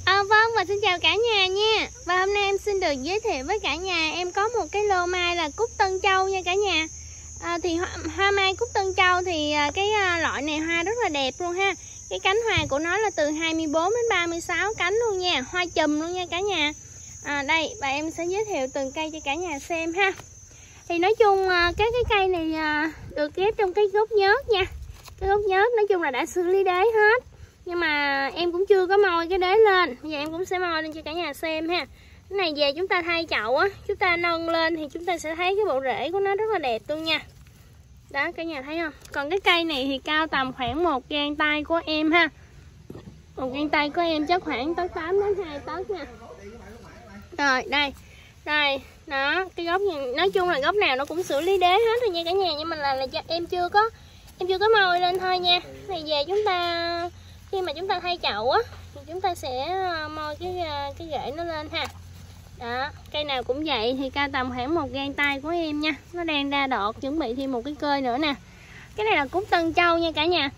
Vâng, và xin chào cả nhà nha. Và hôm nay em xin được giới thiệu với cả nhà em có một cái lô mai là cúc Tân Châu nha cả nhà. Thì hoa mai cúc Tân Châu thì cái loại này hoa rất là đẹp luôn ha. Cái cánh hoa của nó là từ 24 đến 36 cánh luôn nha, hoa chùm luôn nha cả nhà. Đây, và em sẽ giới thiệu từng cây cho cả nhà xem ha. Thì nói chung các cái cây này được ghép trong cái gốc nhớt nha. Cái gốc nhớt nói chung là đã xử lý đế hết. Nhưng mà em cũng chưa có moi cái đế lên. Bây giờ em cũng sẽ moi lên cho cả nhà xem ha. Cái này về chúng ta thay chậu á, chúng ta nâng lên thì chúng ta sẽ thấy cái bộ rễ của nó rất là đẹp luôn nha. Đó cả nhà thấy không? Còn cái cây này thì cao tầm khoảng một gang tay của em ha. Một gang tay của em chắc khoảng tới 8 đến 2 tấc nha. Rồi đây. Đây, đó, cái gốc này, nói chung là gốc nào nó cũng xử lý đế hết rồi nha cả nhà, nhưng mà là em chưa có moi lên thôi nha. Này về chúng ta khi mà chúng ta thay chậu á thì chúng ta sẽ moi cái rễ nó lên ha. Đó, cây nào cũng vậy, thì cao tầm khoảng một gang tay của em nha. Nó đang ra đọt, chuẩn bị thêm một cái cơi nữa nè. Cái này là cúc Tân Châu nha cả nhà.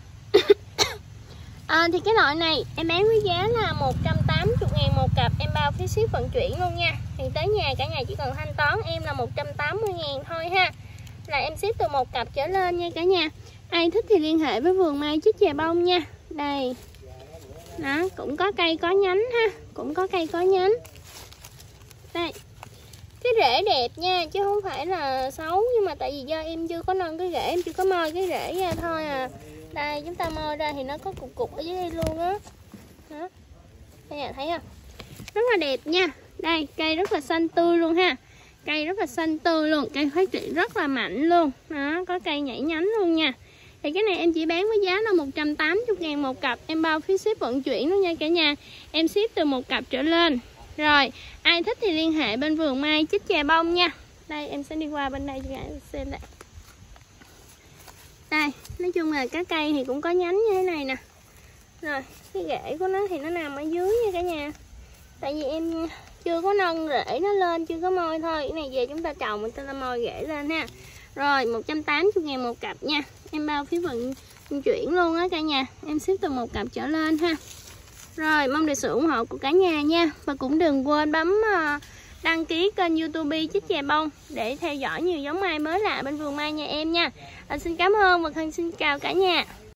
Thì cái loại này em bán với giá là 180.000 một cặp, em bao phí ship vận chuyển luôn nha. Thì tới nhà cả nhà chỉ cần thanh toán em là 180.000 thôi ha. Là em ship từ một cặp trở lên nha cả nhà. Ai thích thì liên hệ với vườn mai Chích Chè Bông nha. Đây. Đó, cũng có cây có nhánh ha, cũng có cây có nhánh. Đây. Cái rễ đẹp nha, chứ không phải là xấu, nhưng mà tại vì do em chưa có nâng cái rễ, em chưa có moi cái rễ ra thôi à. Đây, chúng ta moi ra thì nó có cục cục ở dưới đây luôn á. Đó. Các nhà thấy không? Rất là đẹp nha. Đây, cây rất là xanh tươi luôn ha. Cây rất là xanh tươi luôn, cây phát triển rất là mạnh luôn. Đó, có cây nhảy nhánh luôn nha. Thì cái này em chỉ bán với giá là 180.000 một cặp, em bao phí ship vận chuyển luôn nha cả nhà. Em ship từ một cặp trở lên. Rồi, ai thích thì liên hệ bên vườn mai Chích Chè Bông nha. Đây, em sẽ đi qua bên đây cho cả nhà xem đây. Đây, nói chung là các cây thì cũng có nhánh như thế này nè. Rồi, cái rễ của nó thì nó nằm ở dưới nha cả nhà. Tại vì em chưa có nâng rễ nó lên, chưa có moi thôi. Cái này về chúng ta trồng, chúng ta moi rễ lên ha. Rồi, 180.000 một cặp nha. Em bao phí vận chuyển luôn á cả nhà. Em ship từ một cặp trở lên ha. Rồi, mong được sự ủng hộ của cả nhà nha. Và cũng đừng quên bấm đăng ký kênh YouTube Chích Chè Bông để theo dõi nhiều giống mai mới lạ bên vườn mai nhà em nha. Xin cảm ơn và xin chào cả nhà.